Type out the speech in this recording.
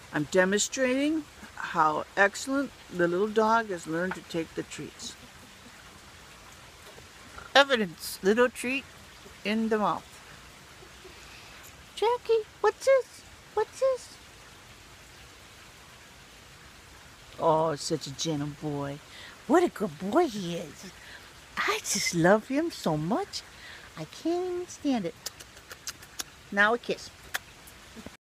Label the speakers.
Speaker 1: I'm demonstrating how excellent the little dog has learned to take the treats. Evidence, little treat in the mouth. Jackie, what's this? What's this? Oh, such a gentle boy. What a good boy he is. I just love him so much. I can't even stand it. Now a kiss.